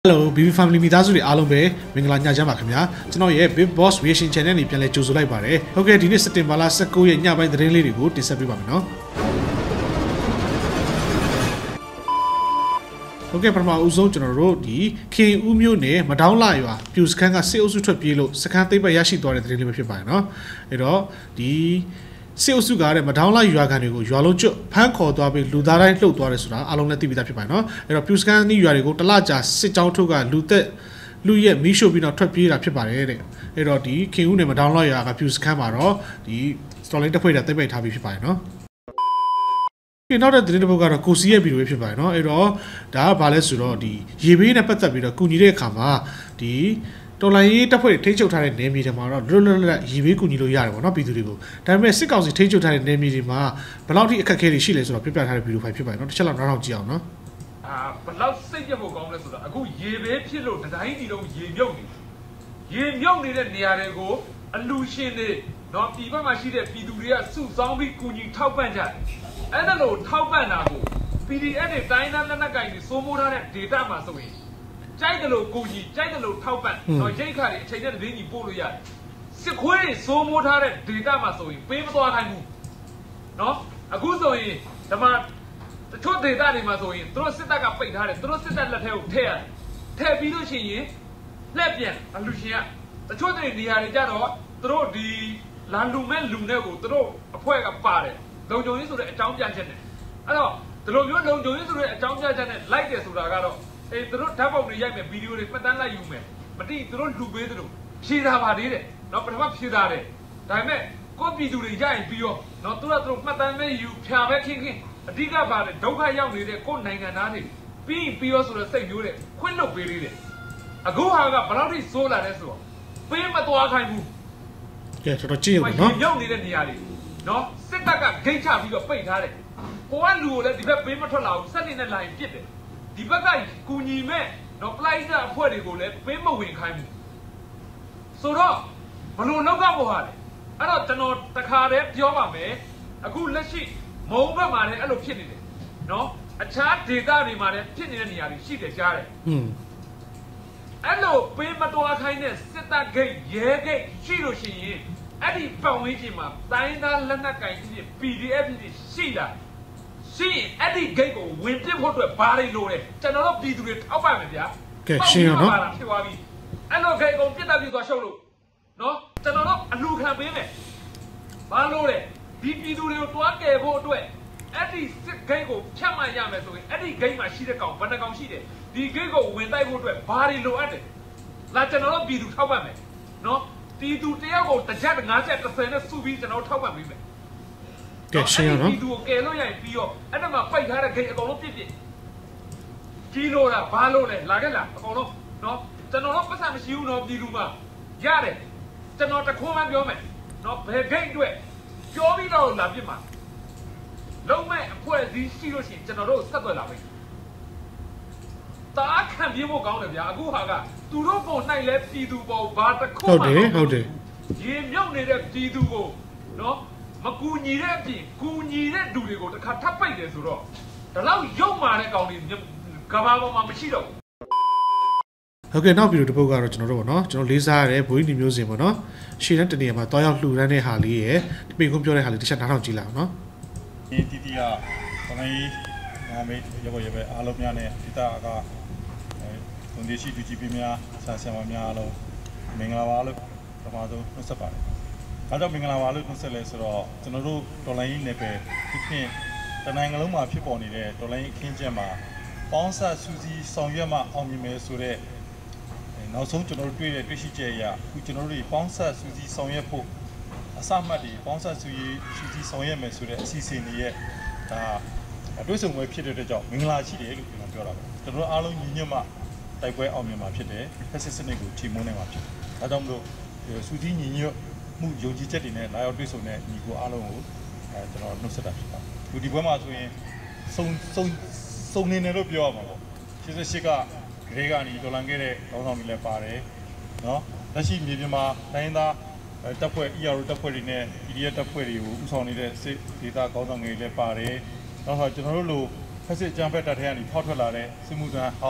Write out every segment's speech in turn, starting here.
Hello, BB Family မိသားစုတွေအားလုံးပဲမင်္ဂလာညချမ်းပါခင်ဗျာကျွန်တော်ရဲ့ Big Boss Reaction Channel နေပြန်လဲကြိုဆိုလိုက်ပါတယ်ဟုတ်ကဲ့ဒီနေ့စက်တင်ဘာလ19ရက်ညပိုင်းသတင်းလေးတွေကိုတင်ဆက်ပေးပါမယ်နော်ဟုတ်ကဲ့ပထမဦးဆုံးကျွန်တော်တို့ဒီခင်ဦးမျိုးနဲ့မဒေါင်းလာရွာပြူစခန်းကစစ်အုပ်စုထွက်ပြေးလို့စခန်းသိမ်းပတ်ရရှိသွားတဲ့သတင်းလေးပဲဖြစ်ပါတယ်နော်အဲ့တော့ဒီစစ်အုပ်စုကတဲ့မဒေါင်းလာရွာခံတွေကိုရွာလုံးကျွတ်ဖမ်းခေါ်သွားပြီးလူသားတိုင်းလှုပ်သွားတယ်ဆိုတာအားလုံးလည်းသိပြီးသားဖြစ်ပါတယ်နော်အဲ့တော့ပြူစခန်းနီးရွာတွေကိုတလကြာစစ်ကြောင်းထုတ်ကလူရဲ့မီးရှို့ပြီးတော့ထွက်ပြေးတာဖြစ်ပါတယ်တဲ့အဲ့တော့ဒီခင်ဦးနဲ့မဒေါင်းလာရွာကပြူစခန်းမှာတော့ဒီစတော်လိုင်းတစ်ဖွဲ့တာသိမ်းပိုက်ထားပြီးဖြစ်ပါတယ်နော်နောက်တဲ့သတင်းတစ်ပုဒ်ကတော့ကိုစီရဲ့ဗီဒီယိုပဲဖြစ်ပါတယ်เนาะအဲ့တော့ဒါကဘာလဲဆိုတော့ဒီရေဘေးနဲ့ပတ်သက်ပြီးတော့ကူညီတဲ့အခါမှာဒီတော်လိုင်းရေးတပ်ဖွဲ့တွေထိန်းချုပ်ထားတဲ့နယ်မြေတွေမှာတော့လွတ်လပ်ရေဘေးကူညီလို့ရတယ်ပေါ့เนาะပြည်သူတွေကိုဒါပေမဲ့စစ်ကောင်စီထိန်းချုပ်ထားတဲ့နယ်မြေတွေမှာဘယ်လောက်ထိအခက်အခဲတွေရှိလဲဆိုတော့ပြပြထားတဲ့ဗီဒီယိုဖိုင်ဖြစ်ပါတယ်เนาะတစ်ချက်လောက်နားထောင်ကြည့်အောင်เนาะဘယ်လောက်စိတ်ပြဖို့ကောင်းလဲဆိုတော့အခုရေဘေးဖြစ်လို့တိုင်းပြည်လုံးရေမြုပ်နေတဲ့နေရာတွေကိုအလူရှင်တွေเนาะပြည်ပမှာရှိတဲ့ပြည်သူတွေကစုဆောင်းပြီးကူညီထောက်ပံ့ကြတယ်အဲ့ဒါလို့ထောက်ပံ့တာကို PDF တွေတိုင်းသားလက်နက်ကိုင်တွေစိုးမိုးထားတဲ့ data မှာဆိုရင်ကြိုက်တယ်လို့ကိုကြီးကြိုက်တယ်လို့ထောက်ပံ့တော့ရိတ်ခါတွေအချိန်နဲ့တည်းကြီးပို့လို့ရတယ်စစ်ခွေးတွေစိုးမိုးထားတဲ့ data မှာဆိုရင်ပေးမသွားခိုင်းဘူးเนาะအခုဆိုရင်ဓမ္မတချို့ data တွေမှာဆိုရင်သူတို့စစ်တပ်ကပိတ်ထားတယ်သူတို့စစ်တပ်လက်ထဲကိုထည့်ရတယ်ထည့်ပြီးလို့ရှိရင်လက်ပြန်အလူရှင်ကတချို့တွေနေရာတွေကြတော့သူတို့ဒီလာလူမဲ့လူနဲ့ကိုသူတို့အဖွဲ့ကပါတယ်လုံခြုံရေးဆိုတဲ့အကြောင်းပြချက်နဲ့အဲ့တော့ဒီလိုမျိုးလုံခြုံရေးဆိုတဲ့အကြောင်းပြချက်နဲ့လိုက်တယ်ဆိုတာကတော့သူတို့ဓာတ်ပုံတွေရိုက်မယ်ဗီဒီယိုတွေပတ်တန်းလိုက်ယူမယ်မတိသူတို့လူပေးသလိုဖြေတာပါသေးတယ်နော်ပထမဖြေတာတယ်ဒါပေမဲ့ကိုပြည်သူတွေရိုက်ပြီးတော့နော်သူတို့မှတ်တမ်းမဲ့ယူဖြာပဲခင်းအဓိကပါတယ်ဒုက္ခရောက်နေတဲ့ကိုနိုင်ငံသားတွေပြီးရောဆိုတော့စိတ်မျိုးတဲ့ခွင့်လွတ်ပေးသေးတယ်အခုဟာကဘယ်လောက်ထိစိုးလာလဲဆိုတော့ပေးမသွားခိုင်းဘူးကဲတော်တော်ကြည့်ရအောင်နော်ရောက်နေတဲ့နေရာတွေနော်စစ်တပ်ကဂိတ်ချပြီးတော့ပိတ်ထားတယ်ဟိုကလူကိုလည်းဒီဘက်ပေးမထွက်လာဘူးစက်နေနဲ့လာရင်ပြစ်တယ်ဒီဘက်ကကူညီမဲ့နော်ပလိုက်တာအဖွဲ့တွေကိုလည်းပေးမဝင်ခိုင်းဘူးဆိုတော့ဘလို့လောက်ကပေါ်ဟာလဲအဲ့တော့ကျွန်တော်တခါတည်းပြောပါမယ်အခုလက်ရှိမုံဘက်မှာလည်းအဲ့လိုဖြစ်နေတယ်နော်အခြားဒေသတွေမှာလည်းဖြစ်နေတဲ့နေရာတွေရှိတယ်ကြားတယ်အဲ့လိုပေးမတော်ခိုင်းတဲ့စစ်တပ်ဂိတ်ရဲဂိတ်ရှိလို့ရှိရင်အဲ့ဒီပတ်ဝန်းကျင်မှာတိုင်းသားလက်နက်ကင်ကြီး PDF ကြီးရှိလာရှိအဲ့ဒီဂိတ်ကိုဝင်ပစ်ဖို့အတွက်ဘာတွေလိုလဲကျွန်တော်တို့ပြည်သူတွေထောက်ပံ့မယ်ဗျာကဲရှင်းရနော်ဖြစ်သွားပြီအဲ့လိုဂိတ်ကိုပြစ်တက်ပြီးသွားရှုပ်လို့နော်ကျွန်တော်တို့အလူခံပေးမယ်ဘာလို့လဲဒီပြည်သူတွေကိုတွားကယ်ဖို့အတွက်အဲ့ဒီစစ်ဂိတ်ကိုဖြတ်မှရမယ်ဆိုရင်အဲ့ဒီဂိတ်မှာရှိတဲ့ကောင်ဘယ်နှကောင်ရှိတယ်ဒီဂိတ်ကိုဝင်တိုက်ဖို့အတွက်ဘာတွေလိုအပ်တယ်လာကျွန်တော်တို့ပြည်သူထောက်ပံ့မယ်နော်ပြည်သူတယောက်ကိုတစ်ချက်5ချက်30နဲ့စုပြီးကျွန်တော်ထောက်ပံ့ပေးမယ်ကဲရှင်းရနော်ပြည်သူကိုကယ်လို့ရရင်ပြီးတော့အဲ့ဒါမှပိတ်ထားတဲ့ဂိတ်အကုန်လုံးပြစ်ကြီးလို့လားဘာလို့လဲလာခဲ့လားအကုန်လုံးနော်ကျွန်တော်တို့ပတ်စံမရှိဘူးနော်ပြည်သူမှာရတယ်ကျွန်တော်တခွန်းမှပြောမယ်နော်ဘယ်ဂိတ်အတွက်ပြောပြီးတော့လာပြစ်မှာလုံးမဲ့အဖွဲ့အစည်းရှိလို့ရှိရင်ကျွန်တော်တို့ဆက်သွယ်လာမယ်တားခံပြေးဖို့ကောင်းတယ်ဗျာအခုဟာကသူတို့ပုံနိုင်လဲပြည်သူပေါ်ဘာတခုမှဟုတ်တယ်ရေမြုပ်နေတဲ့ပြည်သူကိုနော်မကူညီတဲ့အပြင်ကူညီတဲ့လူတွေကိုတစ်ခါထပ်ပိတ်တယ်ဆိုတော့ဒါတော့ရုပ်မာတဲ့ကောင်တွေကဘာပေါ်မှာမရှိတော့ဘူးဟုတ်ကဲ့နောက်ဗီဒီယိုတစ်ပုဒ်ကတော့ကျွန်တော်တို့ပေါ့နော်ကျွန်တော်လေးစားရတဲ့ဘွေးနီမျိုးစင်ပေါ့နော်ရှေ့တန်းတနေရာမှာတွားရောက်လှူဒန်းတဲ့ဟာလေးရယ်ဒီမိကုန်းပြောတဲ့ဟာလေးတစ်ချက်နားထောင်ကြည့်လိုက်အောင်နော်ဒီတီတီကခဏကြီးငါမေးရပဲအားလုံးများနဲ့ဒီတာကဝန်ဒီရှိသူကြီးပြများဆရာဆရာမများအားလုံးမင်္ဂလာပါလို့ပထမဆုံးနှုတ်ဆက်ပါတယ်။ဒါကြောင့်မင်္ဂလာပါလို့နှုတ်ဆက်လဲဆိုတော့ကျွန်တော်တို့တော်လိုင်းရေးနယ်ပယ်ဒီဖြင့်တနိုင်ငံလုံးမှာဖြစ်ပေါ်နေတဲ့တော်လိုင်းအခင်းကျင်းမှာပေါင်းဆက်စူးစီးဆောင်ရွက်မှအောင်မြင်မယ်ဆိုတဲ့နောက်ဆုံးကျွန်တော်တို့တွေ့ရှိချက်အရအခုကျွန်တော်တို့ပေါင်းဆက်စူးစီးဆောင်ရွက်ဖို့အစမှတ်တွေပေါင်းဆက်စူးစီးဆောင်ရွက်မယ်ဆိုတဲ့အစီအစဉ်တွေရဲ့ဒါအတွဲဆုံပွဲဖြစ်တဲ့အတွက်ကြောင့်မင်္ဂလာရှိတယ်လို့ကျွန်တော်ပြောတာပါကျွန်တော်အားလုံးညီညွတ်မှတိုက်ပွဲအောင်မြင်မှာဖြစ်တယ်ဖက်စစ်စနစ်ကိုချေမှုန်းနိုင်မှာဖြစ်တယ်ဒါကြောင့်မလို့စူးစီးညီညွတ်မှုယုံကြည်ချက်တွေနဲ့လာရောက်တွေ့ဆုံတဲ့ညီကိုအားလုံးကိုကျွန်တော်နှုတ်ဆက်တာဖြစ်ပါတယ်ဒီပွဲမှာဆိုရင်စုံနေတယ်လို့ပြောရမှာပေါ့88ကဂရေကနေဒေါ်လာခဲ့တဲ့ခေါင်းဆောင်တွေလည်းပါတယ်နော်လက်ရှိမြေပြင်မှာတိုင်းသားတပ်ဖွဲ့ ERO တပ်ဖွဲ့တွေနဲ့ PDF တပ်ဖွဲ့တွေကိုဥဆောင်နေတဲ့စစ်ဒေသခေါင်းဆောင်တွေလည်းပါတယ်နောက်ဆိုကျွန်တော်တို့လိုဖက်စစ်အကြမ်းဖက်တပ်ထဲကနေဖောက်ထွက်လာတဲ့စစ်မှုထမ်းဟောင်း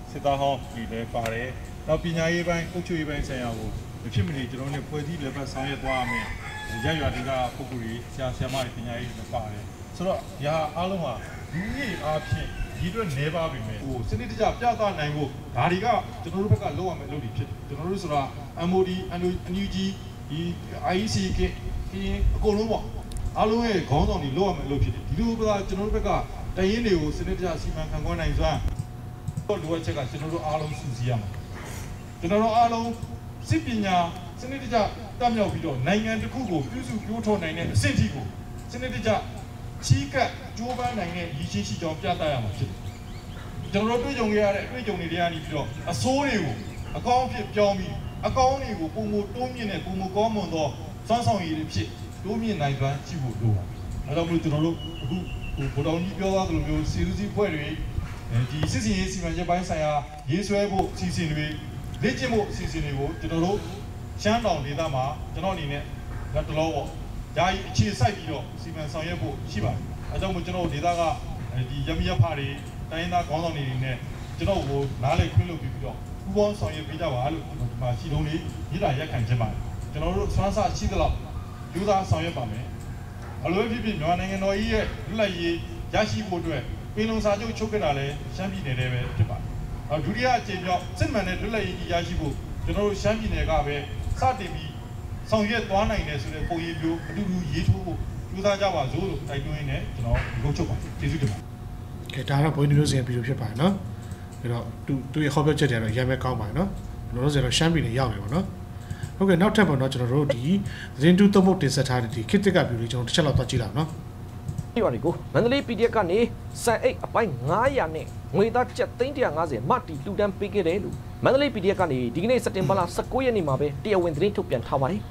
စစ်သားဟောင်းဒီလည်းပါတယ်နောက်ပညာရေးပိုင်းအုပ်ချုပ်ရေးပိုင်းဆိုင်ရာကိုမဖြစ်မနေကျွန်တော်တို့ဖွဲ့စည်းလည်းပဲဆောင်ရွက်သွားရမယ်ရရွာတွေကပုဂ္ဂိုလ်တွေဆရာမတွေပညာရေးတွေပါတယ်ဆိုတော့ရာအားလုံးဟာလူကြီးအားဖြင့်ဒီအတွက်နေပါပြီမယ်ဟိုစနစ်တကျပြသနိုင်ဖို့ဒါတွေကကျွန်တော်တို့ဘက်ကလုပ်ရမယ့်အလုပ်တွေဖြစ်တယ်ကျွန်တော်တို့ဆိုတာ MOD NUG ဒီ IEC ကအကုန်လုံးပေါ့အားလုံးရဲ့ခေါင်းဆောင်တွေလုပ်ရမယ့်အလုပ်ဖြစ်တယ်ဒီလိုကကျွန်တော်တို့ဘက်ကတရင်တွေကိုစနစ်တကျစီမံခန့်ခွဲနိုင်စွမ်းလိုအပ်ချက်ကကျွန်တော်တို့အားလုံးစုစည်းရမှာကျွန်တော်တို့အားလုံးစစ်ပညာစနစ်တကျတက်မြောက်ပြီးတော့နိုင်ငံတစ်ခုကိုပြုစုပြောထော်နိုင်တဲ့အဆင့်ထိကိုစနစ်တကျချီးကပ်ကြိုးပမ်းနိုင်တဲ့ရည်ရှိရှိကြောင်းပြသရမှာဖြစ်တယ်ကျွန်တော်တို့တွေ့ကြုံခဲ့ရတဲ့အတွေ့အကြုံတွေကနေပြီးတော့အဆိုးတွေကိုအကောင်းဖြစ်ပြောင်းပြီးအကောင်းတွေကိုပုံမတိုးမြင့်တဲ့ပုံမကောင်းမွန်သောစွမ်းဆောင်ရည်တွေဖြစ်တိုးမြင့်နိုင်စွမ်းရှိဖို့လိုပါတယ်အဲဒါကြောင့်မို့ကျွန်တော်တို့အခုဗိုလ်တော်ကြီးပြောသွားသလိုမျိုးစီစီဖွဲ့တွေဒီစစ်စင်ရေးစီမံချက်ပိုင်းဆိုင်ရာရေးဆွဲဖို့စီစဉ်တွေလေ့ကျင့်ဖို့စီစဉ်တွေကိုကျွန်တော်တို့ရှမ်းတောင်ဒေသမှာကျွန်တော်အနေနဲ့လက်တလုံးပေါ့ဓာတ်အခြေစိုက်ပြီးတော့စီမံဆောင်ရွက်ဖို့ရှိပါတယ်အဲကြောင့်မို့ကျွန်တော်ဒေသကဒီရမရဖာတွေတိုင်းရင်းသားခေါင်းဆောင်တွေနဲ့ကျွန်တော်ကိုနားလည်ခွင့်လုပ်ပြီးတော့ပူးပေါင်းဆောင်ရွက်ပေးကြပါလို့ဒီမှာရှိတုံးလေးရည်တာရက်ခံခြင်းပါတယ်ကျွန်တော်တို့စွမ်းစားရှိသလောက်ယူသားဆောင်ရွက်ပါမယ်အလိုဖြစ်ဖြစ်မြန်မာနိုင်ငံတော်ကြီးရဲ့လက်ရည်ရရှိဖို့အတွက်ပင်လုံစာချုပ်ချုပ်ခဲ့တာလည်းရှမ်းပြည်နယ်ထဲပဲဖြစ်ပါတယ်ဒုတိယအကြိမ်မြောက်စစ်မှန်တဲ့လွတ်လပ်ရေးကြီးရရှိဖို့ကျွန်တော်တို့ရှမ်းပြည်နယ်ကပဲစတင်ပြီးဆောင်ရွက်သွားနိုင်တယ်ဆိုတဲ့ပုံရိပ်မျိုးအတူတူရေးထိုးဖို့ကြိုးစားကြပါစို့လို့တိုက်တွန်းရင်းနဲ့ကျွန်တော်ရုပ်ချုပ်ပါတယ်ကျေးဇူးတင်ပါတယ်ကဲဒါတော့ဘိုးမျိုးစင်ပြီးလို့ဖြစ်ပါတယ်နော်အဲ့တော့သူရဲ့ဟောပြောချက်တွေတော့ရမ်းပဲကောင်းပါတယ်နော်ကျွန်တော်တို့ဆိုတော့ရှမ်းပြည်နယ်ရောက်နေပါနော်ဟုတ်ကဲ့နောက်ထပ်ပေါ့နော်ကျွန်တော်တို့ဒီသတင်းတူသုံးဖို့တင်ဆက်ထားတဲ့ဒီခစ်တစ်ကဗျူတွေကျွန်တော်တစ်ချက်လောက်သွားကြည့်လိုက်နော်ဒီပါဒီကိုမန္တလေး PDF ကနေစံအိတ်အပိုင်း900နဲ့ငွေသားကျပ်350မတီလူတန်းပေးခဲ့တယ်လို့မန္တလေး PDF ကနေဒီကနေ့စက်တင်ဘာလ19ရက်နေ့မှာပဲတရားဝင်သတင်းထုတ်ပြန်ထားပါတယ်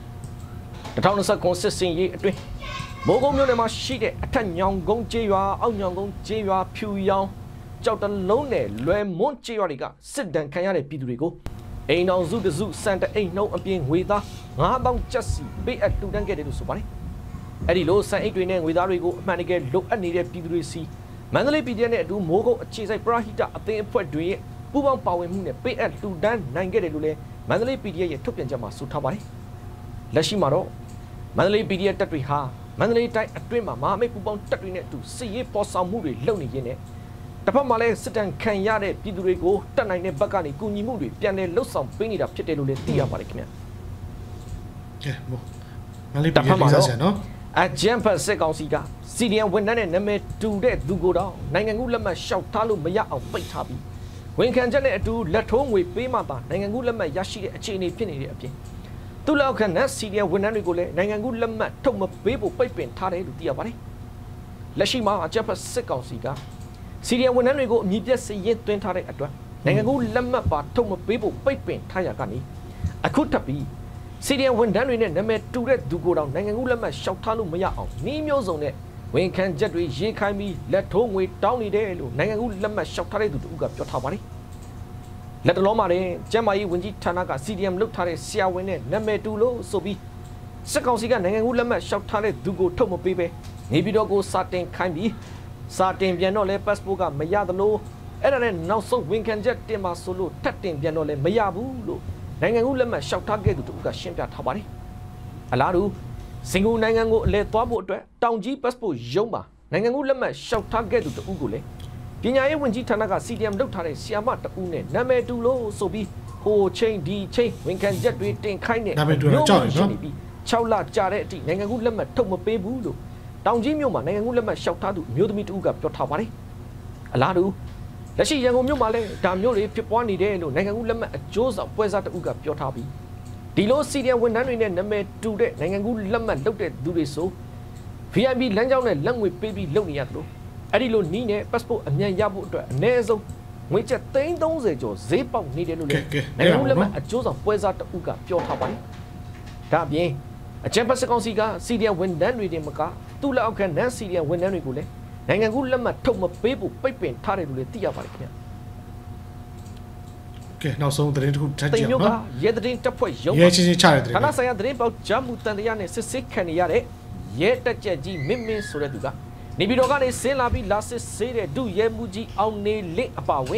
2029စစ်စင်ရေးအတွင်းမိုးကုန်းမြို့နယ်မှာရှိတဲ့အထက်ညောင်ကုန်းကျေးရွာအောက်ညောင်ကုန်းကျေးရွာဖြူရောင်ကြောက်တလုံးနဲ့လွယ်မွန်းကျေးရွာတွေကစစ်တမ်းခံရတဲ့ပြည်သူတွေကိုအိမ်တော်စုတစုစံတအိမ်နှုံအပြင်ငွေသား9000ကျပ်စီပေးအပ်လူတန်းခဲ့တယ်လို့ဆိုပါတယ်အဲ့ဒီလိုစံအိတ်တွေနဲ့ငွေသားတွေကိုအမှန်တကယ်လိုအပ်နေတဲ့ပြည်သူတွေစီမန္တလေး PDF နဲ့အတူမိုးကုတ်အခြေစိုက်ပရဟိတအသင်းအဖွဲ့တွေရဲ့ပူးပေါင်းပါဝင်မှုနဲ့ပေးအပ်လူတန်းနိုင်ခဲ့တယ်လို့လည်းမန္တလေး PDF ရဲ့ထုတ်ပြန်ချက်မှာဆိုထားပါတယ်လက်ရှိမှာတော့မန္တလေး PDF တပ်တွေဟာမန္တလေးတိုင်းအတွင်းမှာမဟာမိတ်ပူးပေါင်းတပ်တွေနဲ့အတူစစ်ရေးပေါ်ဆောင်မှုတွေလုပ်နေရင်းနဲ့တစ်ဖက်မှာလည်းစစ်တမ်းခံရတဲ့ပြည်သူတွေကိုတတ်နိုင်တဲ့ဘက်ကနေကူညီမှုတွေပြန်လည်လှုပ်ဆောင်ပေးနေတာဖြစ်တယ်လို့လည်းသိရပါတယ်ခင်ဗျာကဲမန္တလေး PDF လေးစားစရာနော်အဂျမ်ဖတ်စစ်ကောင်စီကစီဒီအမ်ဝန်ထမ်းနဲ့နာမည်တူတဲ့သူကိုတော့နိုင်ငံကူးလက်မှတ်လျှောက်ထားလို့မရအောင်ပိတ်ထားပြီးဝန်ခံချက်နဲ့အတူလက်ထိုးငွေပေးမှသာနိုင်ငံကူးလက်မှတ်ရရှိတဲ့အခြေအနေဖြစ်နေတဲ့အပြင်သူ့လက်အောက်ခံတဲ့စီဒီအမ်ဝန်ထမ်းတွေကိုလည်းနိုင်ငံကူးလက်မှတ်ထုတ်မပေးဖို့ပိတ်ပင်ထားတယ်လို့သိရပါတယ်လက်ရှိမှာအဂျမ်ဖတ်စစ်ကောင်စီကစီဒီအမ်ဝန်ထမ်းတွေကိုအမြင့်ပြည့်စည်ရင်သွင်းထားတဲ့အတွက်နိုင်ငံကူးလက်မှတ်ပါထုတ်မပေးဖို့ပိတ်ပင်ထားရကနေအခုထပ်ပြီးစီဒီအမ်ဝန်ထမ်းတွေနဲ့နာမည်တူတဲ့သူကိုတောင်နိုင်ငံကူးလက်မှတ်လျှောက်ထားလို့မရအောင်နှီးမျိုးစုံနဲ့ဝန်ခံချက်တွေရေးခိုင်းပြီးလက်ထိုးငွေတောင်းနေတယ်လို့နိုင်ငံကူးလက်မှတ်လျှောက်ထားတဲ့သူတို့ကပြောထားပါတယ်လက်တလုံးမှာလည်းကျမ်းမာရေးဝန်ကြီးဌာနက CDM လုတ်ထားတဲ့ဆရာဝန်နဲ့နာမည်တူလို့ဆိုပြီးစစ်ကောင်စီကနိုင်ငံကူးလက်မှတ်လျှောက်ထားတဲ့သူကိုထုတ်မပေးပဲနေပြည်တော်ကိုစာတင်ခိုင်းပြီးစာတင်ပြန်တော့လဲ passport ကမရသလိုအဲ့ဒါနဲ့နောက်ဆုံးဝန်ခံချက်တင်ပါဆိုလို့ထပ်တင်ပြန်တော့လဲမရဘူးလို့နိုင်ငံကူးလက်မှတ်လျှောက်ထားခဲ့သူတို့ကရှင်းပြထားပါတယ်အလားတူစင်ကာပူနိုင်ငံကိုအလဲသွားဖို့အတွက်တောင်ကြီး passport ရုံးမှာနိုင်ငံကူးလက်မှတ်လျှောက်ထားခဲ့သူတို့ကိုလည်းပညာရေးဝန်ကြီးဌာနက CDM လုတ်ထားတဲ့ဆီယာမတအူးနဲ့နာမည်တူလို့ဆိုပြီးဟိုချင်းဒီချင်းဝန်ခံချက်တွေတင်ခိုင်းတဲ့နာမည်တူတော့ကြောက်နေနော် 6လကြာတဲ့အထိနိုင်ငံကူးလက်မှတ်ထုတ်မပေးဘူးလို့တောင်ကြီးမြို့မှာနိုင်ငံကူးလက်မှတ်လျှောက်ထားသူမျိုးသမီးတဦးကပြောထားပါတယ်အလားတူလက်ရှိရန်ကုန်မြို့မှာလည်းဒါမျိုးတွေဖြစ်ပွားနေတယ်လို့နိုင်ငံကူးလက်မှတ်အကျိုးဆောင်ပွဲစားတဦးကပြောထားပြီးဒီလို CDM ဝန်ထမ်းတွေနဲ့နာမည်တူတဲ့နိုင်ငံကူးလက်မှတ်လုပ်တဲ့သူတွေဆို VIP လမ်းကြောင်းနဲ့လက်ငွေပေးပြီးလုပ်နေရတယ်လို့အဲ့ဒီလိုနီးနဲ့ passport အမြန်ရဖို့အတွက်အနည်းဆုံးငွေကျပ်330ကျော်ဈေးပေါက်နေတယ်လို့လည်းနိုင်ငံကူးလက်မှတ်အကျိုးဆောင်ပွဲစားတဦးကပြောထားပါတယ်ဒါအပြင်အချမ်းပတ်စကောင်စီက CDM ဝန်ထမ်းတွေတင်မကသူ့လက်အောက်ခံ non CDM ဝန်ထမ်းတွေကိုလည်းနိုင်ငံကူးလက်မှတ်ထုတ်မပေးဖို့ပိတ်ပင်ထားတယ်လို့လည်းသိရပါတယ်ခင်ဗျာကဲနောက်ဆုံးသတင်းတစ်ခုထပ်ကြည့်အောင်နော်ရဲသတင်းတပ်ဖွဲ့ရုံးရဲချင်းချင်းချတဲ့သတင်းခဏဆိုင်ရာသတင်းပေါက်ဂျမ်မူတန်တရားနဲ့စစ်စစ်ခံနေရတဲ့ရဲတက်ကြက်ကြီးမင်းမင်းဆိုတဲ့သူကနေပြည်တော်ကနေဆင်းလာပြီးလာစစ်ဆေးတဲ့ဒုရဲမှုကြီးအောင်နေလင့်အပါဝင်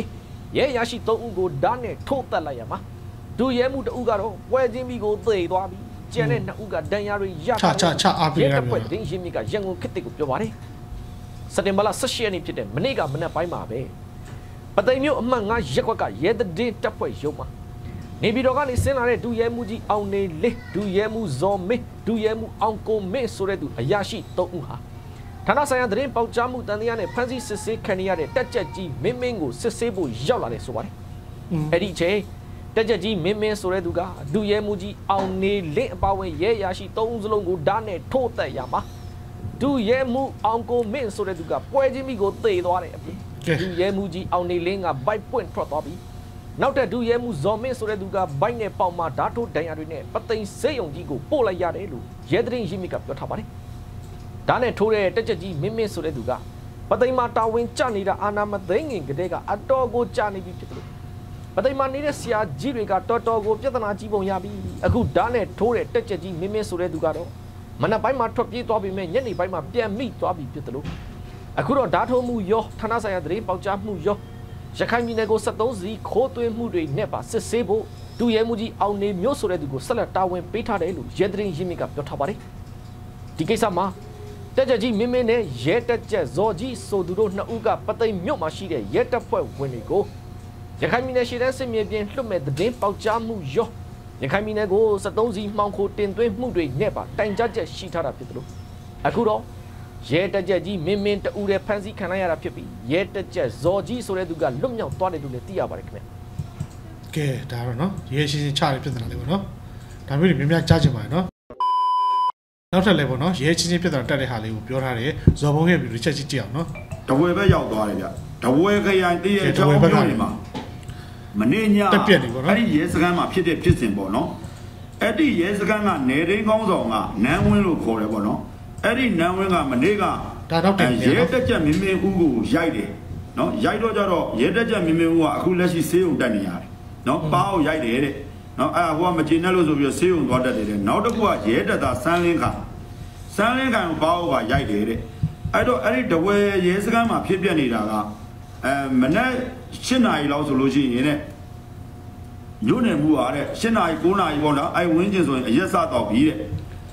ရဲရရှိ3ဦးကိုဓာတ်နဲ့ထိုးတက်လိုက်ရမှာဒူရဲမှု2ဦးကတော့ပွဲချင်းပြီးကိုသေသွားပြီးကျန်တဲ့2ဦးကဒဏ်ရာတွေရတာရဲတပ်ဖွဲ့ဒင်းရှင်းမြစ်ကရန်ကုန်ခေတ်ကိုပြောပါတယ်စက်တင်ဘာလ18ရက်နေ့ဖြစ်တဲ့မနေ့ကမနက်ပိုင်းမှာပဲပသိမ်မြို့အမှတ်9ရက်ကွက်ကရဲတည်တပ်ဖွဲ့ရုံးမှာနေပြည်တော်ကနေဆင်းလာတဲ့ဒူရဲမှုကြီးအောင်နေလေးဒူရဲမှုဇော်မေဒူရဲမှုအောင်ကိုမေဆိုတဲ့သူအရာရှိ3ဦးဟာဌာနဆိုင်ရာသတင်းပေါက်ကြားမှုတန်တရားနဲ့ဖမ်းဆီးစစ်ဆေးခံရတဲ့တက်ကြက်ကြီးမင်းမင်းကိုစစ်ဆေးဖို့ရောက်လာတယ်ဆိုပါတယ်အဲ့ဒီချိန်တက်ကြက်ကြီးမင်းမင်းဆိုတဲ့သူကဒူရဲမှုကြီးအောင်နေလေးအပါဝင်ရဲရရှိ3ဦးစလုံးကိုဓာတ်နဲ့ထိုးတက်ရမှာဒူရဲမှုအောင်ကိုမင်းဆိုတဲ့သူကပွဲချင်းမိကိုသေသွားတယ်အပြင်ဒူရဲမှုကြီးအောင်နေလင်းကဘိုက်ပွင့်ထွက်သွားပြီးနောက်တဲ့ဒူရဲမှုဇော်မင်းဆိုတဲ့သူကဘိုက်နဲ့ပေါင်မှာဓာတ်ထိုးဒဏ်ရာတွေနဲ့ပသိမ်စေးရုံကြီးကိုပို့လိုက်ရတယ်လို့ရဲတရင်ရင်းမြစ်ကပြောထားပါတယ်ဓာတ်နဲ့ထိုးတဲ့တက်ချက်ကြီးမင်းမင်းဆိုတဲ့သူကပသိမ်မှာတာဝန်ကျနေတာအာနာမသိငင်ကလေးကအတော်ကိုကြာနေပြီဖြစ်တယ်လို့ပသိမ်မှာနေတဲ့ဆရာကြီးတွေကတော်တော်ကိုပြဿနာကြီးပုံရပြီးအခုဓာတ်နဲ့ထိုးတဲ့တက်ချက်ကြီးမင်းမင်းဆိုတဲ့သူကတော့မနက်ပိုင်းမှာထွက်ပြေးသွားပြီးမြညနေပိုင်းမှာပြန်မိသွားပြီဖြစ်တယ်လို့အခုတော့ဓာတ်ထိုးမှုရောဌာနဆိုင်ရာသတင်းပေါက်ကြားမှုရောရခိုင်ပြည်နယ်ကို73စီခိုးသွင်းမှုတွေနဲ့ပါစစ်ဆေးဖို့ဒူရဲမှုကြီးအောင်နေမျိုးဆိုတဲ့သူကိုဆက်လက်တာဝန်ပေးထားတယ်လို့ရဲတရင်ရင်းမြစ်ကပြောထားပါတယ်ဒီကိစ္စမှာတက်ကြကြီးမင်းမင်းနဲ့ရဲတက်ကြဇော်ကြီးဆိုသူတို့2ဦးကပသိမ်မြို့မှာရှိတဲ့ရဲတပ်ဖွဲ့ဝင်တွေကိုရခိုင်ပြည်နယ်ရှေ့တန်းစစ်မြေပြင်လွှတ်မဲ့သတင်းပေါက်ကြားမှုရောရခိုင်ပြည်နယ်ကို73စီမှောင်ခိုတင်သွင်းမှုတွေနဲ့ပါတိုင်ကြားချက်ရှိထားတာဖြစ်တယ်လို့အခုတော့ရဲတက်ကြကြီးမင်းမင်းတူတဲ့ဖန်စီခံလိုက်ရတာဖြစ်ပြီးရဲတက်ကြဇော်ကြီးဆိုတဲ့သူကလွတ်မြောက်သွားတယ်လို့လည်းသိရပါတယ်ခင်ဗျကဲဒါတော့နော်ရဲရှင်းရှင်းချတဲ့ဖြစ်နေတာလေးပေါ့နော်ဒါမျိုးတွေများများကြားချင်ပါတယ်နော်နောက်ထပ်လည်းပေါ့နော်ရဲချင်းချင်းဖြစ်တာတက်တဲ့ဟာလေးကိုပြောထားတယ်ဇော်ဘုံရဲ့ဗီဒီယိုချက်ကြည့်အောင်နော်တဝဲပဲရောက်သွားတယ်ဗျတဝဲခရိုင်တည့်ရဲ့ကျောင်းမြို့နေမှာမနေ့ညအဲ့ဒီရဲစခန်းမှာဖြစ်တဲ့ဖြစ်စဉ်ပေါ့နော်အဲ့ဒီရဲစခန်းကနေရင်းကောင်းဆောင်ကနန်းဝင်းလို့ခေါ်တယ်ပေါ့နော်အဲ့ဒီနန်းဝင်းကမနေ့ကဒါတော့တယ်ရဲတက်ချက်မင်းမင်းဦးကိုရိုက်တယ်နော်ရိုက်တော့ကြတော့ရဲတက်ချက်မင်းမင်းဦးကအခုလက်ရှိဆေးရုံတက်နေရတယ်နော်ပါအောင်ရိုက်တယ်တဲ့နော်အဲ့ဟိုကမကျေနပ်လို့ဆိုပြီးဆေးရုံသွားတက်တယ်တဲ့နောက်တစ်ခုကရဲတက်သားစန်းလင်းခံကိုပါအောင်ကရိုက်တယ်တဲ့အဲ့တော့အဲ့ဒီတဝဲရဲစခန်းမှာဖြစ်ပြနေတာကမနေ့7နာရီလောက်ဆိုလို့ရှိရင်တဲ့ညနေမှုပါတဲ့7နာရီ9နာရီပေါ့နော်အဲ့ဝင်းကျင်ဆိုရင်အရက်စတော့ပြီးတဲ့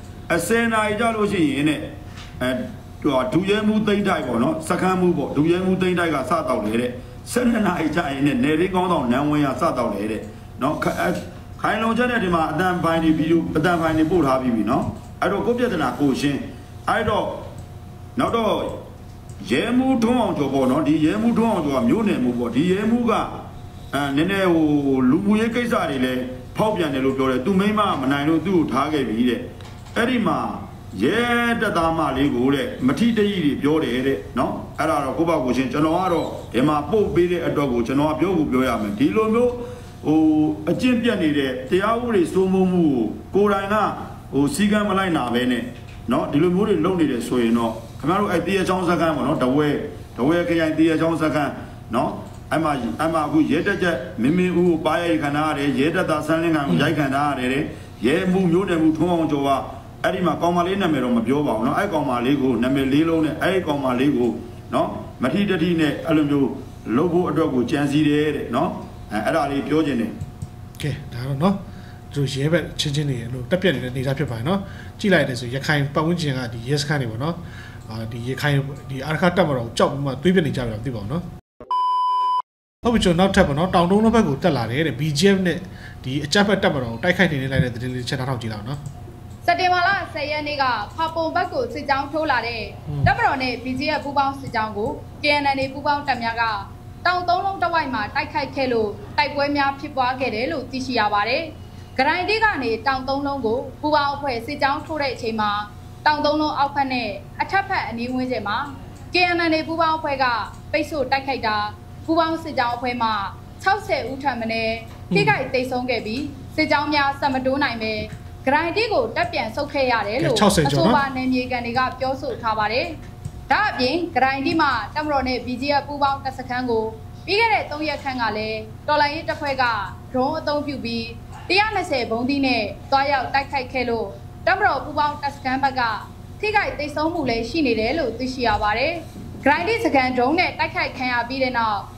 10နာရီကြလို့ရှိရင်တဲ့ဒူရဲမှုသိမ့်တိုက်ပေါ့နော်စခန်းမှုပေါ့ဒူရဲမှုသိမ့်တိုက်ကစတော့လေတဲ့12နာရီကြရင်နဲ့နေရင်းကောင်းဆောင်နန်းဝင်းရစတော့လေတဲ့နော်ခိုင်လုံချက်တဲ့ဒီမှာအတန်ပိုင်းဒီဗီဒီယိုအတန်ပိုင်းတွေပို့ထားပြီးပြီနော်အဲ့တော့ကိုပြဿနာကိုရှင်းအဲ့တော့နောက်တော့ရဲမှုထုံးအောင်ကျော်ပေါ့နော်ဒီရဲမှုထုံးအောင်ကျော်ကမျိုးနယ်မှုပေါ့ဒီရဲမှုကနည်းနည်းဟိုလူမှုရေးကိစ္စတွေလည်းဖောက်ပြန်တယ်လို့ပြောတယ်သူမိမမနိုင်လို့သူ့ကိုထားခဲ့ပြီတဲ့အဲ့ဒီမှာရဲတက်သားမလေးကိုတဲ့မထီတကြီးတွေပြောတယ်တဲ့နော်အဲ့ဒါတော့ကိုပေါ့ကိုရှင်ကျွန်တော်ကတော့ဒီမှာပို့ပေးတဲ့အတွက်ကိုကျွန်တော်ကပြောရမယ်ဒီလိုမျိုးဟိုအကျင့်ပြတ်နေတဲ့တရားဥပဒေစိုးမိုးမှုကိုယ်တိုင်ကဟိုစီကံမလိုက်နာပဲနဲ့နော်ဒီလိုမျိုးတွေလုပ်နေတယ်ဆိုရင်တော့ခင်ဗျားတို့အဲ့တရားချောင်းစခန်းပေါ့နော်တဝဲခရိုင်တရားချောင်းစခန်းနော်အဲ့မှာအခုရဲတက်ချက်မင်းမင်းဦးကိုပါရိုက်ခံထားရတယ်ရဲတက်သားဆန်းလင်းခံကိုရိုက်ခံထားရတယ်ရဲမှုမျိုးနယ်မှုထုံးအောင်ကျော်ကအဲ့ဒီမှာကောင်မလေးနာမည်တော့မပြောပါဘူးเนาะအဲ့ကောင်မလေးကိုနာမည်လေးလုံးနဲ့အဲ့ဒီကောင်မလေးကိုเนาะမထီတတိနဲ့အဲ့လိုမျိုးလုပ်ဖို့အတွက်ကိုကြံစည်တယ်တဲ့เนาะအဲ့ဒါလေးပြောခြင်းတယ်ကဲဒါတော့เนาะသူရဲဘက်ချင်းနေလို့တက်ပြက်နေတဲ့နေသားဖြစ်ပါတယ်เนาะကြည့်လိုက်တယ်ဆိုရခိုင်ပတ်ဝန်းကျင်ကဒီရဲစခန်းတွေပေါ့เนาะဒီရခိုင်ဒီအာရခတက်မတော်ကြောက်ပြီးမှတွေးပြနေကြပြီတော့သိပါအောင်เนาะဟုတ်ပြီကျွန်တော်နောက်ထပ်ပေါ့เนาะတောင်တုံးဘက်ကိုတက်လာတယ်တဲ့ BGF နဲ့ဒီအကြက်ဘက်တက်မတော်တိုက်ခိုက်နေလိုက်တဲ့သတင်းလေးချက်ထားကြည့်လောက်เนาะစက်တင်ဘာလ10ရက်နေ့ကဖာပုံဘက်ကိုစစ်ကြောင်းထိုးလာတဲ့တပ်မတော်နဲ့ BGF ပူးပေါင်းစစ်ကြောင်းကို KNN ပူးပေါင်းတပ်များကတောင်သုံးလုံးတစ်ဝိုက်မှာတိုက်ခိုက်ခဲ့လို့တိုက်ပွဲများဖြစ်ပွားခဲ့တယ်လို့သိရှိရပါတယ်။ဂရိုင်တီကနေတောင်သုံးလုံးကိုပူးပေါင်းအဖွဲ့စစ်ကြောင်းထိုးတဲ့အချိန်မှာတောင်သုံးလုံးအောက်ဖက်နဲ့အထက်ဖက်အနီးဝန်းကျင်မှာ KNN ပူးပေါင်းအဖွဲ့ကပိတ်ဆို့တိုက်ခိုက်တာပူးပေါင်းစစ်ကြောင်းအဖွဲ့မှ60ဦးထပ်မံထိခိုက်တိတ်ဆုံးခဲ့ပြီးစစ်ကြောင်းများဆက်မတိုးနိုင်ပဲဂရိုင်တီကိုတက်ပြန်ဆုတ်ခဲ့ရတယ်လို့အဆိုပါနယ်မြေကန်တွေကပြောဆိုထားပါတယ်။ဒါအပြင်ဂရိုင်တီမှာတပ်မတော်နဲ့ BGF ပူးပေါင်းတပ်စခန်းကိုပြီးခဲ့တဲ့3ရက်ခန့်ကလည်းတော်လိုင်းရေးတပ်ဖွဲ့ကဒရုန်းအသုံးပြုပြီး120ဘုံသီးနဲ့တွားရောက်တိုက်ခိုက်ခဲ့လို့တပ်မတော်ပူးပေါင်းတပ်စခန်းဘက်ကထိခိုက်တိတ်ဆုံးမှုလည်းရှိနေတယ်လို့သိရှိရပါတယ်။ဂရိုင်တီစခန်းဒရုန်းနဲ့တိုက်ခိုက်ခံရပြီးတဲ့နောက်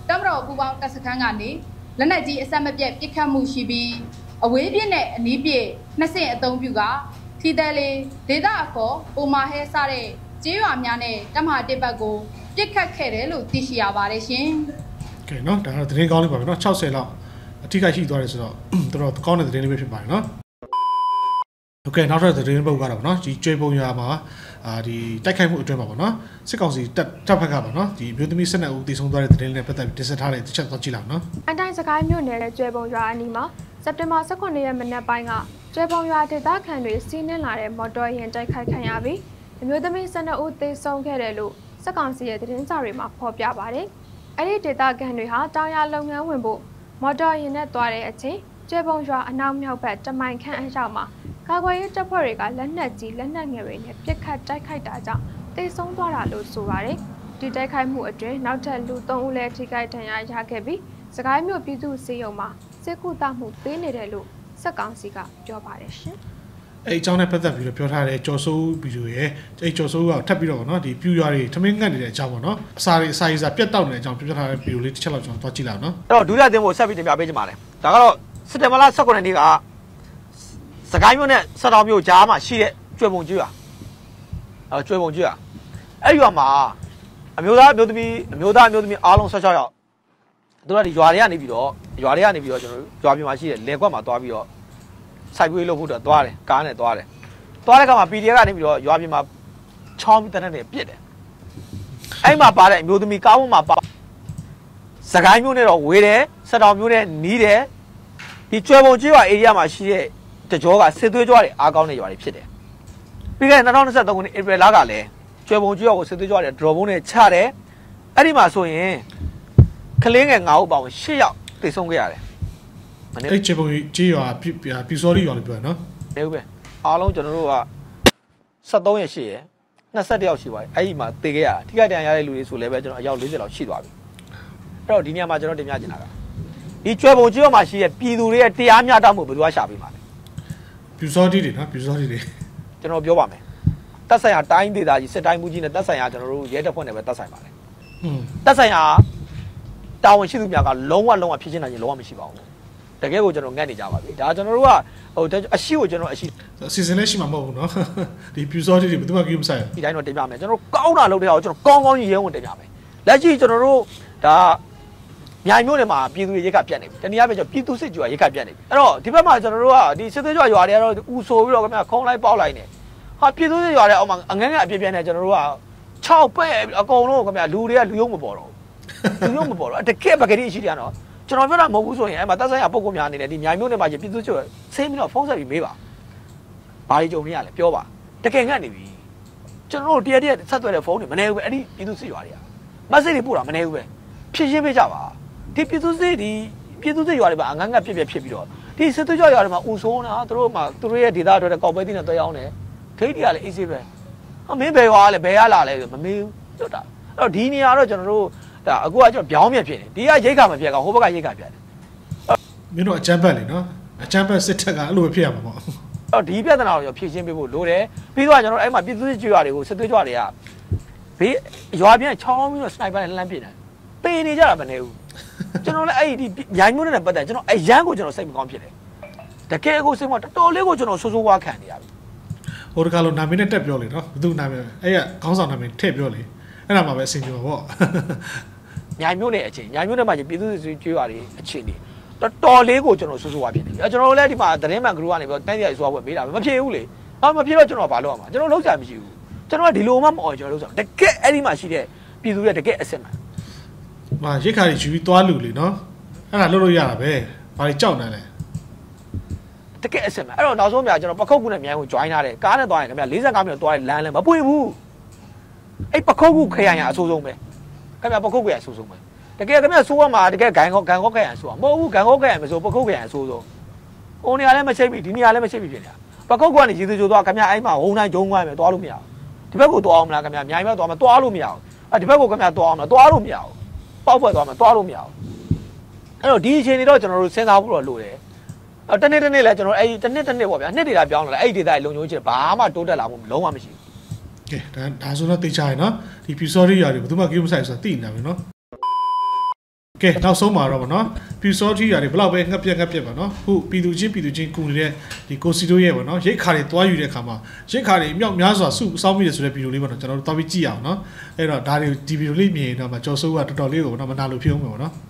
တပ်မတော်ပူပေါင်းတပ်စခန်းကနေလက်နက်ကြီးအဆက်မပြတ်ပစ်ခတ်မှုရှိပြီးအဝေးပြစ်နဲ့အနီးပြစ်နှစ်ဆင့်အသုံးပြုကထီတယ်လေးဒေသအခေါ်ပုံမာဟဲစတဲ့ကျေးရွာများနဲ့တပ်မဟာတစ်ဘက်ကိုပြစ်ခတ်ခဲ့တယ်လို့သိရှိရပါတယ်ရှင်။ကဲနော်ဒါတော့သတင်းကောင်းလေးပါပဲနော်60လောက်အထိခိုက်ရှိသွားတယ်ဆိုတော့တော်တော်ကောင်းတဲ့သတင်းလေးပဲဖြစ်ပါတယ်နော်။ โอเคနောက်ထပ်သတင်းပုတ်ကတော့ဗောနော်ဒီကျွေးပုံရွာမှာဒီတိုက်ခိုက်မှုအတွင်းပါဗောနော်စစ်ကောင်စီတပ်ဖက်ကပါနော်ဒီမျိုးသမီး12ဦးတည်ဆုံသွားတဲ့သတင်းနဲ့ပတ်သက်ပြီးတင်ဆက်ထားတဲ့တစ်ချက်သွားကြည့်လောက်နော်အန်တိုင်းစကိုင်းမြို့နယ်ရဲ့ကျွေးပုံရွာအနီးမှာစက်တင်ဘာ18ရက်မနက်ပိုင်းကကျွေးပုံရွာဒေသခံတွေစီးနင်းလာတဲ့မော်တော်ယာဉ်တိုက်ခိုက်ခံရပြီးအမျိုးသမီး12ဦးသေဆုံးခဲ့တယ်လို့စစ်ကောင်စီရဲ့သတင်းစာတွေမှာဖော်ပြပါတယ်အဲ့ဒီဒေသခံတွေဟာတောင်ရလုပ်ငန်းဝင်ဖို့မော်တော်ယာဉ်နဲ့သွားတဲ့အချိန်ကျွေးပုံရွာအနောက်မြောက်ဘက်တမိုင်ခန့်အရောက်မှာကာကွယ်ရေးတပ်ဖွဲ့တွေကလက်နက်ကြီးလက်နက်ငယ်တွေနဲ့ပစ်ခတ်တိုက်ခိုက်တာကြောင့်သေဆုံးသွားတာလို့ဆိုပါတယ်ဒီတိုက်ခိုက်မှုအတွင်းနောက်ထပ်လူ3ဦးလည်းထိခိုက်ဒဏ်ရာရခဲ့ပြီးစကိုင်းမြို့ပြည်သူ့စေယုံမှာစစ်ကူတမှုပေးနေတယ်လို့စစ်ကောင်စီကပြောပါတယ်ရှင်အဲ့အကြောင်းနဲ့ပတ်သက်ပြီးတော့ပြောထားတဲ့ကျော်စိုးဗီဒီယိုရဲ့အဲ့ကျော်စိုးကထပ်ပြီးတော့ဗောနော်ဒီပြူရွာတွေထမင်းငတ်နေတဲ့အကြောင်းဗောနော်အစာပြတ်တောက်နေတဲ့အကြောင်းပြောထားတဲ့ဗီဒီယိုလေးတစ်ချက်လောက်ကျွန်တော်သွားကြည့်လိုက်နော်အဲ့တော့ဒုတိယသင်ကိုဆက်ပြီးတင်ပြပေးချင်ပါတယ်ဒါကတော့စက်တင်ဘာလ18ရက်နေ့ကစကိုင်းမြို့နဲ့ဆက်တော်မြို့ကြားမှာရှိတဲ့ကျွေပုံကျွော်ကျွေပုံကျွော်အဲ့ရွာမှာအမျိုးသားအမျိုးသမီးအားလုံး16ယောက်တို့ကဒီရွာတွေကနေပြီးတော့ကျွန်တော်တို့ရွာပြင်မှာရှိတဲ့လယ်ကွက်မှာသွားပြီးတော့စိုက်ပွေးလုပ်ဖို့တော့သွားတယ်ကားနဲ့သွားတဲ့ခါမှာ PDF ကနေပြီးတော့ရွာပြင်မှာချောင်းပြီးတနက်နဲ့ပြစ်တယ်အဲ့မှာပါတဲ့အမျိုးသမီးကားပေါ်မှာပါစကိုင်းမြို့နဲ့တော့ဝေးတယ်ဆက်တော်မြို့နဲ့နီးတယ်ဒီကျွဲပုံကျွော် area မှာရှိတဲ့တကြောကစစ်သွေးကြွားတွေအားကောင်းတဲ့ရွာတွေဖြစ်တယ်ပြီးခဲ့တဲ့2023ခုနှစ် April လကလည်းကျွဲပုံကျွော်ကိုစစ်သွေးကြွားတွေ drone ဘုံနဲ့ချတယ်အဲ့ဒီမှာဆိုရင်ကလေးငယ်9ဦးပေါင်း8ယောက်သေဆုံးခဲ့ရတယ်အဲ့ကျွေပုံကြီးရွာပြူစောရီရွာလို့ပြောရနော်နေဦးပဲအားလုံးကျွန်တော်တို့က73ရက်8ရက်21ယောက်ရှိပါတယ်အဲ့ဒီမှာသေခဲ့ရတာထိခိုက်ဒဏ်ရာရတဲ့လူတွေဆိုလည်းပဲကျွန်တော်အယောက်40လောက်ရှိသွားပြီအဲ့တော့ဒီနေရာမှာကျွန်တော်တင်ပြချင်တာကဒီကျွဲပုံကျွော်မှာရှိတဲ့ပြည်သူတွေရဲ့တရားမျှတမှုဘယ်သူကရှာပေးမှာလဲပြူစောတီတွေနော်ပြူစောတီတွေကျွန်တော်ပြောပါမယ်တပ်ဆိုင်ရာတိုင်းဒေသကြီးစစ်တိုင်းမှုကြီးနဲ့တပ်ဆိုင်ရာကျွန်တော်တို့ရဲတပ်ဖွဲ့နဲ့ပဲတပ်ဆိုင်ပါတယ်တပ်ဆိုင်ရာတာဝန်ရှိသူများကလုံးဝဖြစ်ရှင်းနိုင်ရင်လုံးဝမရှိပါဘူးတကယ်ကိုကျွန်တော်ငတ်နေကြပါပြီဒါကျွန်တော်တို့ကအရှိကိုကျွန်တော်အရှိစီစဉ်လေးရှိမှာမဟုတ်ဘူးနော်ဒီပြူစောတီတွေဘယ်သူမှကြည့်မဆိုင်ဒီတိုင်းတော့တင်ပြမယ်ကျွန်တော်ကောင်းတာလုပ်တဲ့အောင်ကျွန်တော်ကောင်းကြီးရဲဝင်တင်ပြမယ်လက်ရှိကျွန်တော်တို့ဒါမြိုင်မြို့နယ်မှာပြည်သူရိတ်ကပြတ်နေပြီတနည်းအားဖြင့်ကျွန်တော်ပြည်သူစစ်ကြွားရိတ်ကပြတ်နေပြီအဲ့တော့ဒီဘက်မှာကျွန်တော်တို့ကဒီစစ်သွေးကြွားရွာတွေကတော့ဥဆိုပြီးတော့ခင်ဗျခုံးလိုက်ပေါက်လိုက်နေဟာပြည်သူစစ်ရွာတွေအောက်မှာအငန်းအပြည့်ပြည့်နဲ့ကျွန်တော်တို့က6ပဲ့အကုန်လုံးခင်ဗျလူတွေကလူယုံမပေါ်တော့လူယုံမပေါ်တော့တကယ်ပကတိရှိတယ်နော်ကျွန်တော်ပြောတာမဟုတ်ဘူးဆိုရင်အဲ့မှာတပ်ဆိုင်ရာပုံကုများအနေနဲ့ဒီမြိုင်မြို့နယ်မှာပြည်သူစစ်ကြွားဆင်းပြီးတော့ဖုန်းဆက်ပြီးမေးပါဘာတွေကြုံနေရလဲပြောပါတကယ်ငတ်နေပြီကျွန်တော်တို့တရက်ဆက်သွယ်တဲ့ဖုန်းတွေမနေဘူးပဲအဲ့ဒီပြည်သူစစ်ရွာတွေကမက်ဆေ့တွေပို့တာမနေဘူးပဲဖြည့်ရှင်းပေးကြပါဒီပြည်သူစစ်ရွာတွေမှာအငန်းငတ်ဖြစ်ပြီးတော့ဒီစစ်သွေးကြွရွာတွေမှာဥဆိုးနေတာသူတို့ရဲ့ဒေသအတွက်ကောက်ပဲတင်းနဲ့တွဲအောင်တယ်ဂိတ်တွေကလည်းအေးဆေးပဲဟာမင်းဘယ်ရွာလဲဘယ်ရလာလဲမမေးဘူးလွတ်တာအဲ့တော့ဒီနေရာတော့ကျွန်တော်တို့ဒါအခုကကျွန်တော်ပြောင်းပြဖြစ်နေဒီကရိတ်ခါမပြက်ကဟိုဘက်ကရိတ်ခါပြက်တယ်မင်းတို့အချမ်းပတ်လေနော်အချမ်းပတ်စစ်တပ်ကအဲ့လိုပဲဖြစ်ရမှာပေါ့အဲ့ဒီပြဿနာကိုဖြည့်ရှင်းပေးဖို့လိုတယ်ပြီးတော့ကျွန်တော်အဲ့မှာပြည်သူစစ်ရွာတွေကိုစစ်သွေးကြွတွေကဘေးရွာပြန်ချောင်းပြီးတော့စနိုက်ပါနဲ့လှမ်းပစ်တယ်ပေနေကြတာမနေဘူးကျွန်တော်လည်းအဲ့ဒီရိုင်းမျိုးနဲ့ပတ်သက်ကျွန်တော်အရန်ကိုကျွန်တော်စိတ်မကောင်းဖြစ်တယ်တကယ်ကိုစိတ်မတော်တော်လေးကိုကျွန်တော်ဆိုးဝါးခံနေရပြီဟိုတကယ်လို့နာမည်နဲ့တက်ပြောလေနော်ဘယ်သူနာမည်အဲ့ရခေါင်းဆောင်နာမည်ထည့်ပြောလေအဲ့ဒါမှပဲအဆင်ပြေမှာပေါ့ရိုင်းမျိုးနဲ့အချင်းရိုင်းမျိုးနဲ့မှပြည်သူစစ်ကျွေးရတွေအချင်းတွေတော်တော်လေးကိုကျွန်တော်ဆိုးဝါးဖြစ်နေပြီကျွန်တော်လည်းဒီမှာသတင်းမှန်ကလေးကနေပြီးတိုင်းပြည်ဆိုးဝါးမေးတာမဖြစ်ဘူးလေမဖြစ်တော့ကျွန်တော်ဘာလုပ်ရမှာကျွန်တော်လုံးချင်မရှိဘူးကျွန်တော်ကဒီလိုမှမအောင်ကျွန်တော်လုံးချင်တကယ်အဲ့ဒီမှာရှိတဲ့ပြည်သူတွေတကယ်အစစ်မှန်မာရိတ်ခါကြီးယူပြီးသွားလူလေနော်အဲ့ဒါလုပ်လို့ရတာပဲဘာတွေကြောက်နေလဲတကယ်အစစ်မှန်အဲ့တော့နောက်ဆုံးမြာကျွန်တော်ပခုတ်ကူနဲ့မြိုင်ကို join ထားတယ်ကားနဲ့သွားရင်ခင်ဗျ45မိနစ်သွားတယ်လမ်းလည်းမပွင့်ဘူးအဲ့ပခုတ်ကူခရိုင်ရအဆိုးဆုံးပဲခင်ဗျပခုတ်ကူရအဆိုးဆုံးပဲတကယ်ခင်ဗျဆိုးရမှာတကယ်ဂန်ကောခရိုင်ဆိုးရမဟုတ်ဘူးဂန်ကောခရိုင်မဆိုးပခုတ်ခရိုင်အဆိုးဆုံးဟိုနေရာလည်းမချိတ်ပြီဒီနေရာလည်းမချိတ်ပြီဖြစ်နေတာပခုတ်ကူကနေရေသွေးသွားခင်ဗျအဲ့မှာဝုံတိုင်းဂျုံသွားမယ်သွားလို့မရဘူးဒီဘက်ကိုသွားအောင်မလားခင်ဗျမြိုင်ဘက်သွားမှာသွားလို့မရဘူးအဲ့ဒီဘက်ကိုခင်ဗျသွားအောင်မလားသွားလို့မရဘူးပေါက်ဖွက်သွားမှာသွားလို့မရဘူးအဲ့တော့ဒီအချိန်တွေတော့ကျွန်တော်တို့စဉ်းစားဖို့တော့လိုတယ်တနေ့လဲကျွန်တော်အဲ့ဒီတနေ့ပေါ့ဗျာနှစ်တွေလာပြောင်းလာအဲ့ဒီဒေတာလုံခြုံရေးဘာမှတိုးတက်လာမှုလုံးဝမရှိဘူးကဲဒါဆိုတော့သိချင်ရနော်ဒီပြူစောရီယာတွေဘယ်သူမှကြည့်မဆိုင်ဆိုတာသိနေတာပဲနော်ကဲနောက်ဆုံးမှာတော့ဗောနော်ပြူစောထီးရတယ်ဘလောက်ပဲငှက်ပြက်ပါနော်ခုပြည်သူချင်းကူနေတဲ့ဒီကိုစီတို့ရဲ့ဗောနော်ရိတ်ခါတွေတွားယူတဲ့အခါမှာရိတ်ခါတွေအမြောက်များစွာစုစောင်းမိတယ်ဆိုတဲ့ဗီဒီယိုလေးဗောနော်ကျွန်တော်တို့တွားပြီးကြည့်အောင်နော်အဲ့တော့ဒါတွေဒီဗီဒီယိုလေးမြင်တော့မှကျော်စိုးကတော်တော်လေးကိုဗောနော်မနာလို့ဖြစ်အောင်ဗောနော်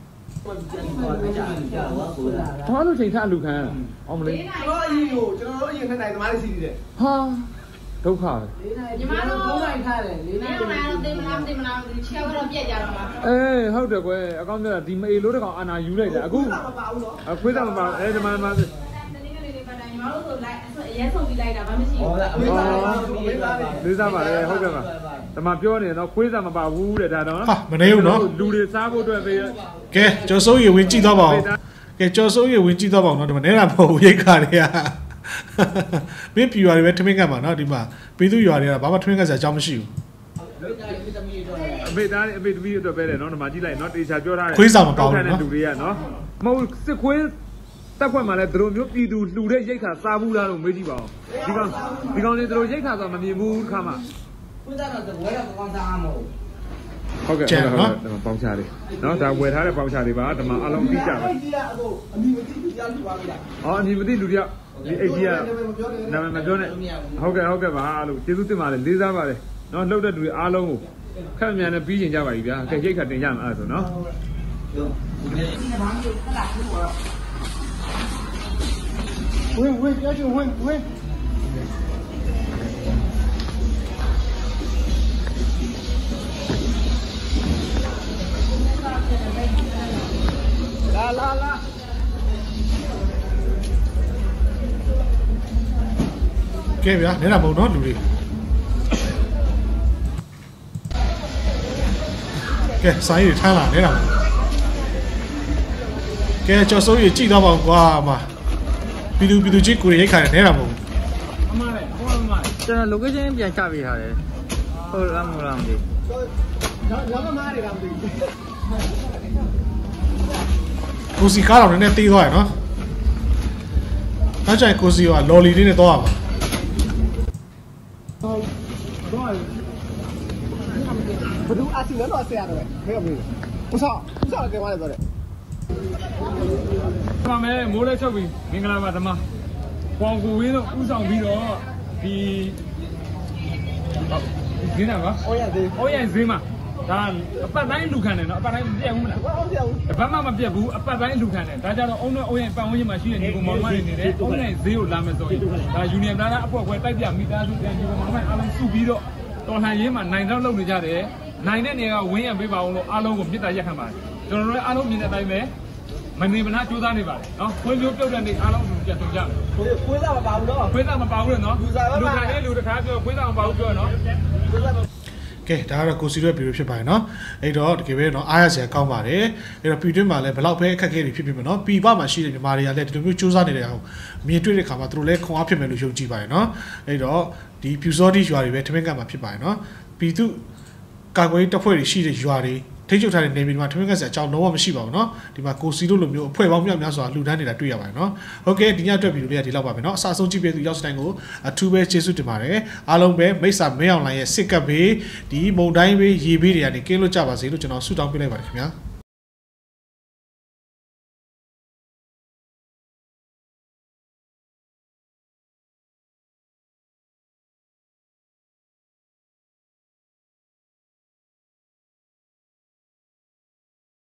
ဘာလို့ချိန်ထားလူခံအောင်မလေးကျွန်တော်အရင်ကိုကျွန်တော်တို့အရင်နှစ်နိုင်သမားလေးစီးတယ်ဟာဒုက္ခပဲညီမတို့3နိုင်ထားတယ်4နိုင်တော့တင်မလား6တော့ပြက်ကြတော့မှာဟုတ်တယ်ကွယ်အကောင့်ပြတာဒီမေလို့တကောင်အာနာယူလိုက်တာအခုခွေးသားမပါဒီမှာညီမတို့ဆိုလိုက်အရင်ဆုံးပြီးလိုက်တာဘာမှမရှိဘူးလေးစားပါလေဟုတ်ကဲ့ပါဒီမှာပြောနေတော့ခွေးသားမပါဘူးတဲ့ဒါတော့ဟာမနေဘူးနော်လူတွေစားဖို့အတွက်သေးကဲကျော်စိုးရေဝင်ကြည့်တော့ပါဦးကဲကျော်စိုးရေဝင်ကြည့်တော့ပါဦးနော်ဒီမှာနေတာမဟုတ်ရိတ်ခါတွေကမင်းပြူရတယ်ပဲထမင်းကတ်မှာနော်ဒီမှာပေးသူရွာတွေကဘာမှထမင်းကတ်စရာအကြောင်းမရှိဘူးအမေသားအမေသမီးအတွက်ပဲလေနော်ဒီမှာကြည့်လိုက်နော်တေချာပြောထားတယ်ခွေးဆောင်မပေါဘူးနော်လူတွေကနော်မဟုတ်စစ်ခွေးတက်ခွက်မှာလည်းတို့မျိုးပြည်သူလှူတဲ့ရိတ်ခါစားဘူးလားလို့မေးကြည့်ပါဦးဒီကောင်တွေတို့ရိတ်ခါဆိုမမြင်ဘူးခါမှာခွေးသားတော့ဝဲတော့ကောင်းစားမှာမဟုတ်ဟုတ်ကဲ့ဟုတ်ကဲ့ပေါင်းချလေးနော်ဒါဝယ်ထားတဲ့ပေါင်းချလေးပါဒီမှာအလုံးပြီးကြပါအမီမသိလူတရားလူပါလားအမီမသိလူတရားဒီအိတ်ကြီးကနာမည်မပြောနဲ့ဟုတ်ကဲ့ပါလို့ကျေးဇူးတင်ပါတယ်လေးစားပါတယ်နော်လှုပ်တဲ့လူတွေအားလုံးကိုခက်မြန်နဲ့ပြီးရင်ကြပါပြီဗျာကဲရိတ်ခါတင်ကြမှာအဲ့ဆိုနော်ဝင်ပြောချင်ဝင်လာကဲဗျာနေတာမဟုတ်နော်လူတွေကဲဆိုင်ရထားလာနေတာကဲကျော်စိုးရကြည့်တော့ပါကွာမပြည်သူချင်းကိုရိတ်ခါနေတာမဟုတ်အမလေးဟိုအမကျွန်တော် location ပြန်ချပေးထားတယ်ဟုတ်လားမဟုတ်လားမသိရောက်ကမားတွေကမသိကိုစီကားတော့နည်းနည်းတေးသွားရနော်နောက်ကျရင်ကိုစီကလော်လီလေးနဲ့တော့ရပါဘဒူအစီလည်းတော့ဆရာတော့ခဲမင်းဦးဆောင်ကဲသွားတယ်ဆိုတော့ပါမယ်မိုးလဲချုပ်ပြီမင်္ဂလာပါဓမ္မပေါင်ကိုဝင်းတို့ဥဆောင်ပြီးတော့ဒီဒီနာပါအော်ရဈေးမှာဒါအပတ်တိုင်းလူခံတယ်နော်အပတ်တိုင်းမပြတ်ဘူးလားဟုတ်ပြတ်ဘူးဘာမှမပြတ်ဘူးအပတ်တိုင်းလူခံတယ်ဒါကြတော့အုံနဲ့အုံရဲ့ပတ်ဝန်းကျင်မှာရှိတဲ့ညီကောင်မောင်မတွေနေတယ်အုံနဲ့ဈေးကိုလာမယ်ဆိုရင်ဒါယူနီယံသားအဖွဲ့ခွဲတိုက်ပြမိသားစုတဲ့ညီကောင်မောင်မအားလုံးစုပြီးတော့တော်လှန်ရေးမှာနိုင်တော့လုပ်နေကြတယ်နိုင်တဲ့နေရာကဝင်းရံပေးပါအောင်လို့အားလုံးကိုမြစ်တာရက်ခံပါတယ်ကျွန်တော်တို့အားလုံးမြင်တဲ့အတိုင်းပဲမနေမနာကြိုးစားနေပါတယ်နော်ခွေးမျိုးပြုတ်တဲ့နေအားလုံးပြန်ဆုံးကြမယ်ခွေးသားမပါဘူးနော်ခွေးသားမပါဘူးလေနော်လူခံတဲ့လူတစ်ခါပြောခွေးသားမပါဘူးပြောနော်ကဲဒါကတော့ကိုစီရဲ့ဗီဒီယိုဖြစ်ပါတယ်နော်အဲ့တော့တကယ်ပဲနော်အားရစရာကောင်းပါတယ်အဲ့တော့ပြည်တွင်းမှာလည်းဘလောက်ပဲအခက်အခဲတွေဖြစ်ဖြစ်မယ်နော်ပြည်ပမှာရှိတဲ့မြန်မာတွေကလည်းဒီလိုမျိုးစူးစမ်းနေတဲ့အောင်မြင်တွေ့တဲ့ခါမှာသူတို့လည်းခွန်အားဖြစ်မယ်လို့ယုံကြည်ပါတယ်နော်အဲ့တော့ဒီပြူစောတိရွာတွေပဲထမင်းကမှာဖြစ်ပါတယ်နော်ပြည်သူကာကွယ်တပ်ဖွဲ့တွေရှိတဲ့ရွာတွေထိချုပ်ထားတဲ့နေပြည်တော်မှာထမင်းကစအကြောင်းလုံးဝမရှိပါဘူးနော်ဒီမှာကိုစီတို့လိုမျိုးအဖွဲ့ပေါင်းများစွာလှူဒန်းနေတာတွေ့ရပါတယ်နော်ဟုတ်ကဲ့ဒီညအတွက်ဗီဒီယိုလေးကဒီလောက်ပါပဲနော်အစားဆုံးကြည့်ပေးသူရောက်စတိုင်းကိုအထူးပဲကျေးဇူးတင်ပါတယ်အားလုံးပဲမိတ်ဆာမင်းအောင်လိုင်းရဲ့စစ်ကပ်ဘေးဒီမုံတိုင်းဘေးရေဘေးတွေကနေကင်းလွတ်ကြပါစေလို့ကျွန်တော်ဆုတောင်းပေးလိုက်ပါတယ်ခင်ဗျာ